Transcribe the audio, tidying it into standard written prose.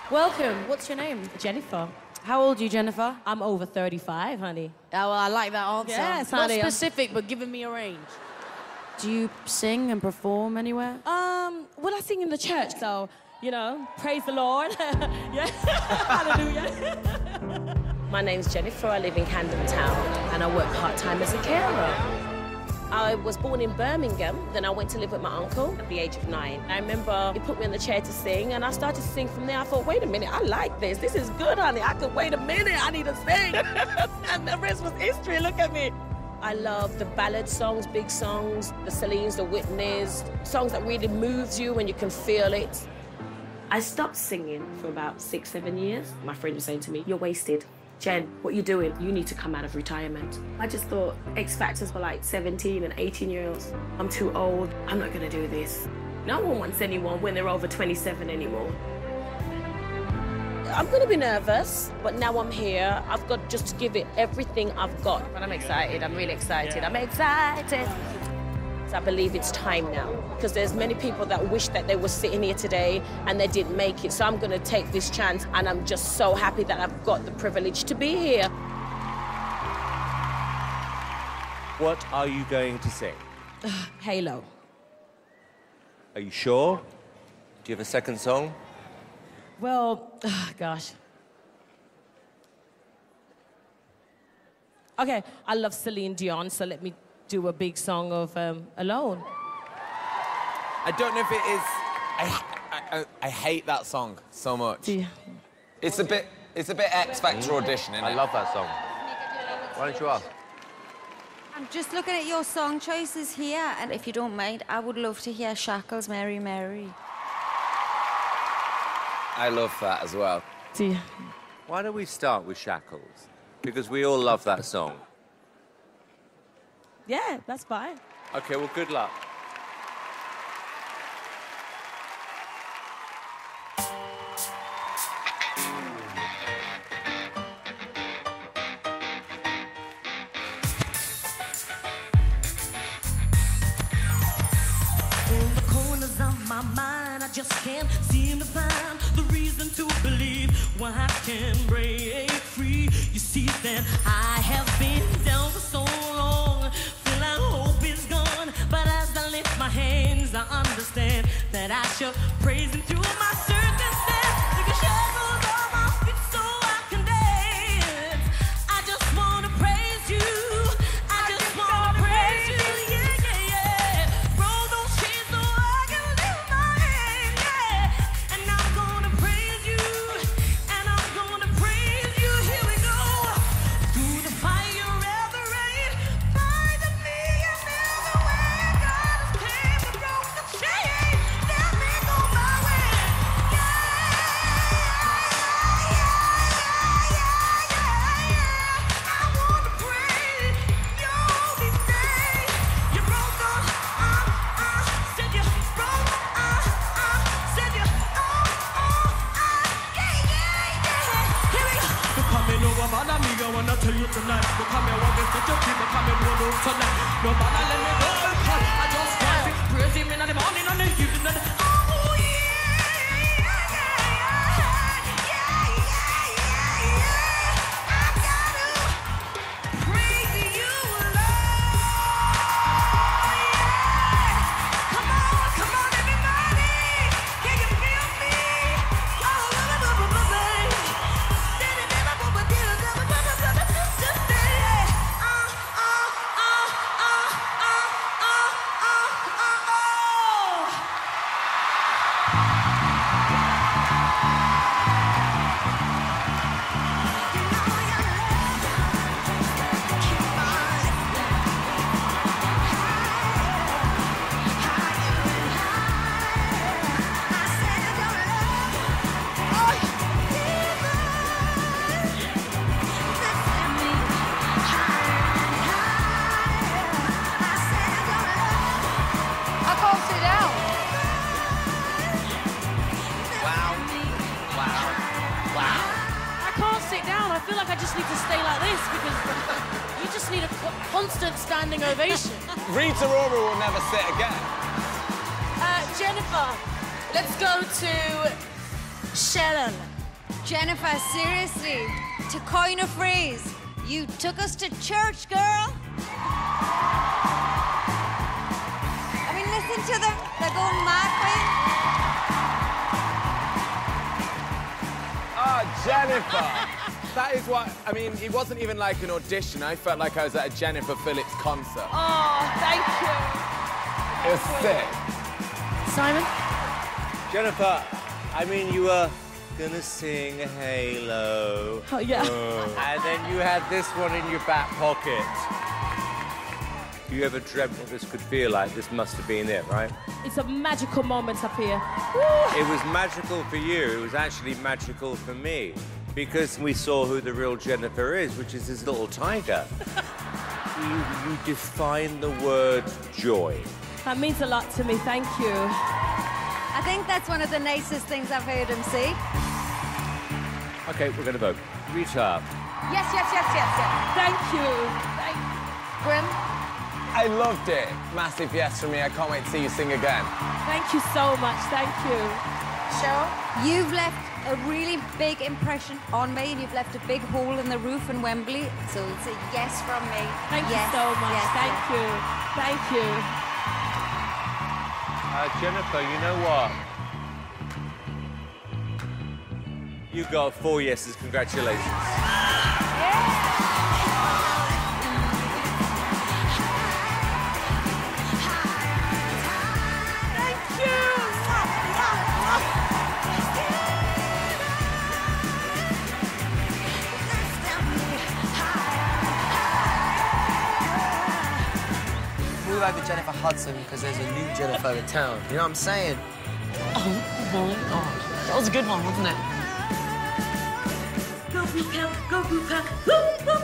Welcome. What's your name? Jennifer. How old are you, Jennifer? I'm over 35, honey. Oh, well, I like that answer. Yes, Not honey. specific, but giving me a range. Do you sing and perform anywhere? Well, I sing in the church, so, you know, praise the Lord. Yeah, hallelujah. My name's Jennifer. I live in Camden Town, and I work part-time as a carer. I was born in Birmingham, then I went to live with my uncle at the age of 9. I remember he put me on the chair to sing, and I started to sing from there. I thought, wait a minute, I like this. This is good, honey. I could wait a minute. I need to sing. And the rest was history. Look at me. I love the ballad songs, big songs, the Celines, the Whitneys, songs that really moves you and you can feel it. I stopped singing for about 6, 7 years. My friend was saying to me, you're wasted. Jen, what are you doing? You need to come out of retirement. I just thought X Factors were like 17 and 18-year-olds. I'm too old. I'm not going to do this. No one wants anyone when they're over 27 anymore. I'm going to be nervous, but now I'm here. I've got just to give it everything I've got. But I'm excited. I'm really excited. I'm excited. I believe it's time now, because there's many people that wish that they were sitting here today and they didn't make it. So I'm going to take this chance, and I'm just so happy that I've got the privilege to be here. What are you going to sing? Halo. Are you sure? Do you have a second song? Well, gosh. Okay, I love Celine Dion, so let me do a big song of Alone. I don't know if it is... I hate that song so much. Yeah. It's a bit X Factor audition, isn't it? I love that song. Why don't you ask? I'm just looking at your song choices here, and if you don't mind, I would love to hear Shackles, Mary, Mary. I love that as well. Yeah. Why don't we start with Shackles? Because we all love that song. Yeah, that's fine. OK, well, good luck. In the corners of my mind, I just can't seem to find the reason to believe why I can break free. You see that I have been down for so long, feel like hope is gone. But as I lift my hands, I understand that I should praise Him through my circumstance. Take a shackles off my feet so I can dance. I just wanna praise You. I just wanna praise You. Yeah, yeah, yeah. Roll those chains so I can lift my hand, yeah. And I'm gonna praise You. And I'm gonna praise You. Here we go. Through the fire and the rain, by the knee and in the way, God has came and broke the chain. Let me go my way. I wanna praise Your holy name. You broke the, said You broke, said You, yeah, yeah, yeah. Here we go. You're coming over, man, amiga, I wanna tell you tonight. You're coming over, such a people coming over tonight. No matter, let me go, I just want to praise Him in the morning and the evening and the... Oh, yeah, yeah, yeah, yeah, yeah, yeah. I gotta praise You, Lord. Yeah. Come on, everybody. Can you feel me? I can't sit down. I can't sit down. I feel like I just need to stay like this because you just need a constant standing ovation. Rita Ora will never sit again. Jennifer, let's go to Sharon. Jennifer, seriously, to coin a phrase, you took us to church, girl. I mean, listen to them. They're going mad for you. Oh, Jennifer! That is what, I mean, it wasn't even like an audition. I felt like I was at a Jennifer Phillips concert. Oh, thank you. It was sick. Simon? Jennifer, I mean, you were gonna sing Halo. Oh, yeah. And then you had this one in your back pocket. You ever dreamt what this could feel like? This must have been it, right? It's a magical moment up here. It was magical for you. It was actually magical for me. Because we saw who the real Jennifer is, which is this little tiger. You define the word joy. That means a lot to me, thank you. I think that's one of the nicest things I've heard him say. Okay, we're gonna vote. Rita. Yes. Thank you. Thank Grim? I loved it. Massive yes from me. I can't wait to see you sing again. Thank you so much, thank you. Cheryl? You've left a really big impression on me, and you've left a big hole in the roof in Wembley, so it's a yes from me. Thank yes, you so much, yes, thank yes. you. Thank you. Jennifer, you know what? You got 4 yeses. Congratulations. We like the Jennifer Hudson because there's a new Jennifer in town. You know what I'm saying? Oh my God. That was a good one, wasn't it? Go, Blue Cow, go, Blue Cow.